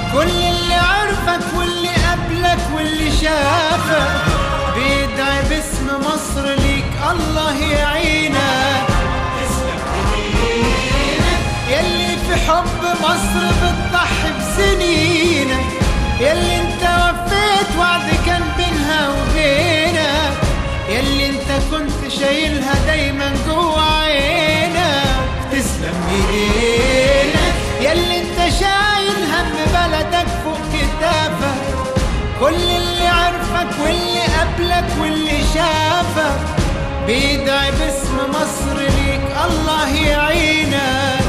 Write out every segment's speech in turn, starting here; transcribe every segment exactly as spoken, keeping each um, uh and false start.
كل اللي عرفك واللي قبلك واللي شافك بيدعي باسم مصر ليك الله يعينك. تسلم ايدينك يلي في حب مصر بتضحي بسنينك، يلي انت وفيت وعد كان بينها وبينك، يلي انت كنت شايلها دايما جوا عينك. تسلم ايدينك يلي انت شايل هم بلدك فوق كتافك، كل اللي عرفك واللي قبلك واللي شافك بيدعي باسم مصر ليك الله يعينك.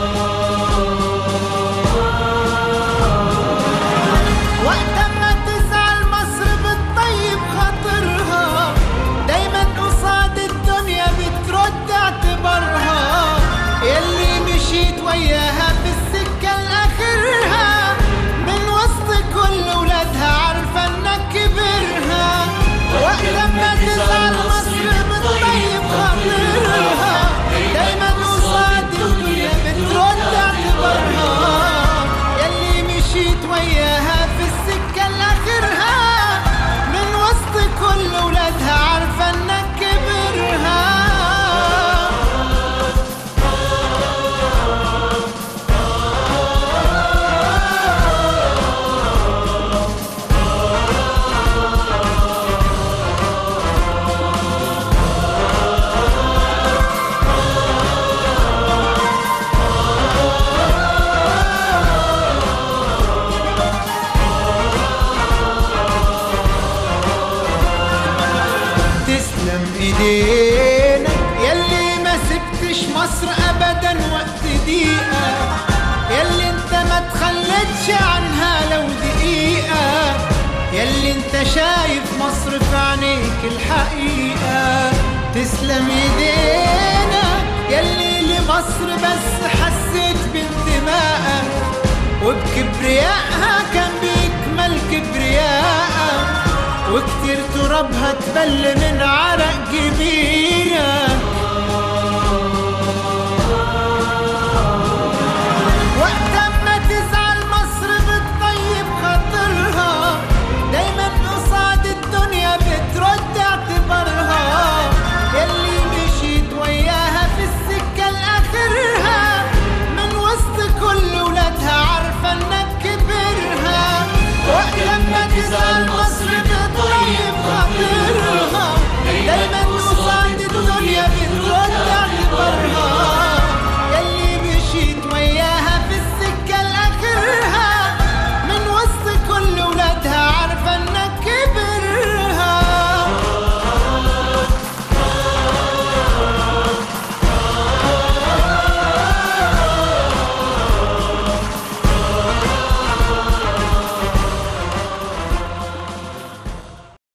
وقت ما تزعل مصر بتطيب خاطرها، دايما قصاد الدنيا بترد اعتبارها، يلي مشيت وياها في السكة لآخرها من وسط كل ولادها عارفة انك كبرها. وقت ما تزعل مصر بتطيب خاطرها، دايما قصاد الدنيا بترد اعتبارها، يلي مشيت وياها في السكة لآخرها من وسط كل ولادها عارفة انك كبرها. تسلم ايدينك يلي ما سبتش مصر ابدا وقت دقيقة، يلي انت ما تخلتش عنها لو دقيقة، يلي انت شايف مصر في عينيك الحقيقة. تسلم ايدينك يلي لمصر بس حسيت بانتمائك، وبكبريائها كان بيكمل كبريائك، وكتير ترابها تبل من عرق جبينك.